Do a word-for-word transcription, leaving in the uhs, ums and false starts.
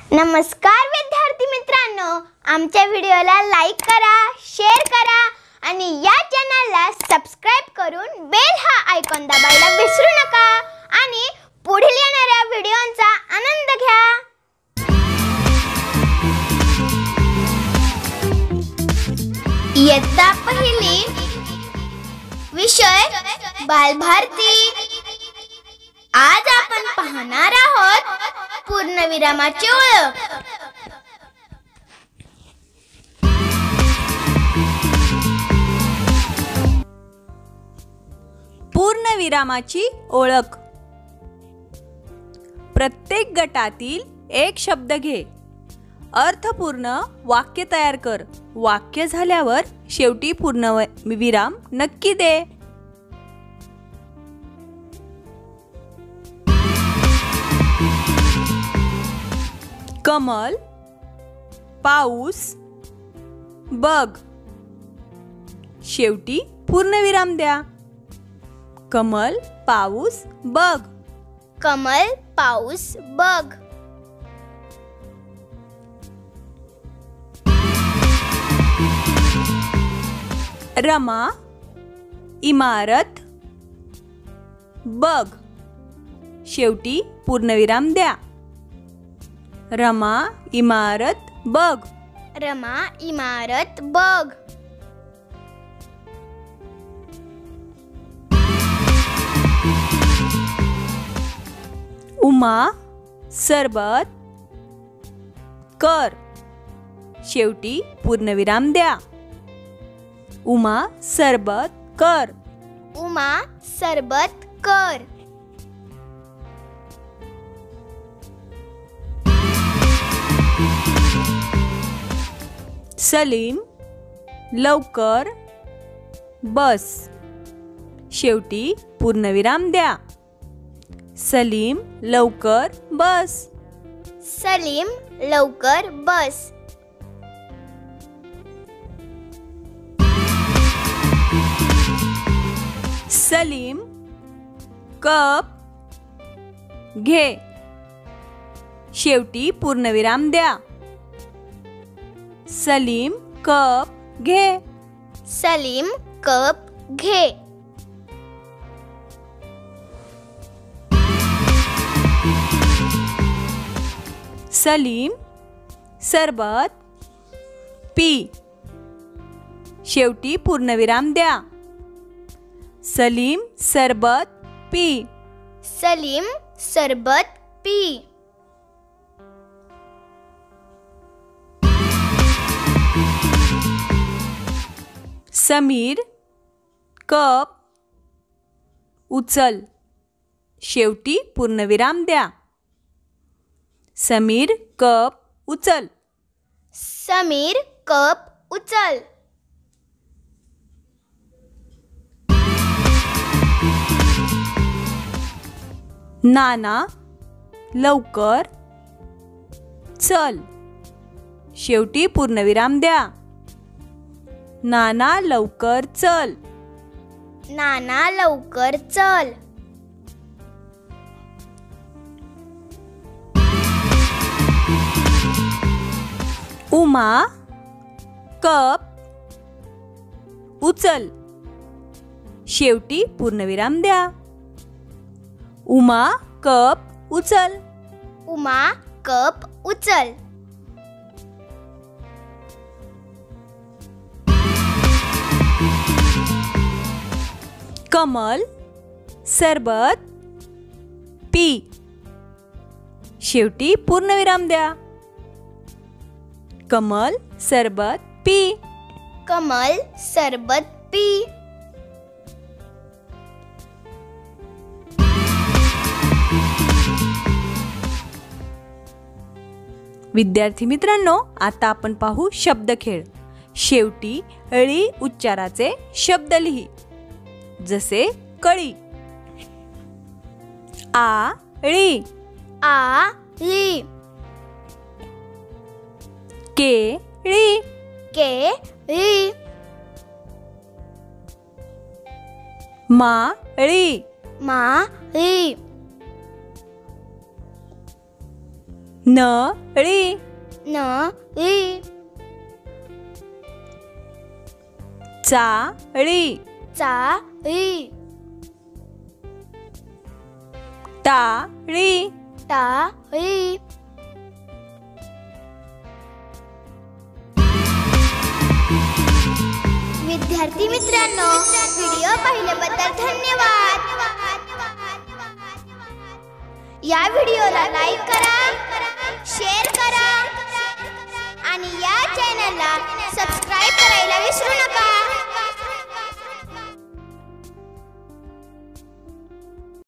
नमस्कार विद्यार्थी मित्रांनो, आमच्या व्हिडिओला लाईक करा, शेअर करा आणि या चॅनलला सबस्क्राइब करून बेल हा आयकॉन दाबायला विसरू नका आणि पुढील येणाऱ्या व्हिडिओंचा आनंद घ्या। इयत्ता पहिली, विषय बालभारती। आज आपण पाहणार आहोत पूर्णविरामाची ओळख। पूर्णविरामाची ओळख। प्रत्येक गटातील एक शब्द घे, अर्थपूर्ण वाक्य तयार कर। वाक्य झाल्यावर शेवटी पूर्णविराम नक्की दे। कमल, पाऊस, बघ। शेवटी पूर्णविराम द्या। कमल, पाऊस, बघ। कमल, पाऊस, बघ। रमा, इमारत, बघ। शेवटी पूर्णविराम द्या। रमा, इमारत, बघ। रमा, इमारत, बघ। उमा, सरबत, कर। शेवटी पूर्णविराम द्या। उमा, सरबत, कर। उमा, सरबत, कर। सलीम, लवकर, बस। शेवटी पूर्णविराम द्या। सलीम, लवकर, बस। सलीम, लवकर, बस। सलीम, कप, घे। शेवटी पूर्णविराम द्या। सलीम, कप, घे। सलीम, कप, घे। सलीम, सरबत, पी। शेवटी पूर्णविराम द्या। सलीम, सरबत, पी। सलीम, सरबत, पी। समीर, कप, उचल। शेवटी पूर्णविराम द्या। समीर, कप, उचल। समीर, कप, उचल। नाना, लवकर, चल। शेवटी पूर्णविराम द्या। नाना, लवकर, चल। नाना, लवकर, चल। उमा, कप, उचल। शेवटी पूर्णविराम द्या। उमा, कप, उचल। उमा, कप, उचल। कमल, सरबत, पी। शेवटी पूर्णविराम द्या। कमल, सरबत, पी। कमल, सरबत, पी। विद्यार्थी मित्रांनो, आता आपण पाहू शब्दखेळ। शेवटी ळी उच्चाराचे शब्द लिही, जसे कळी। आ, ळी। आ, ली। के, ळी। के, ली। मा, ळी। मा, ली। नळी, नळी, चाळी, चाळी, टाळी, टाळी. विद्यार्थी मित्रांनो, व्हिडिओ पाहिल्याबद्दल धन्यवाद. या व्हिडिओला लाईक करा